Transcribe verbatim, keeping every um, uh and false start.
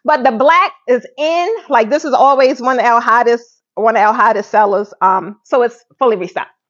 But the black is in. Like this is always one of our hottest, one of our hottest sellers. Um, so it's fully restocked.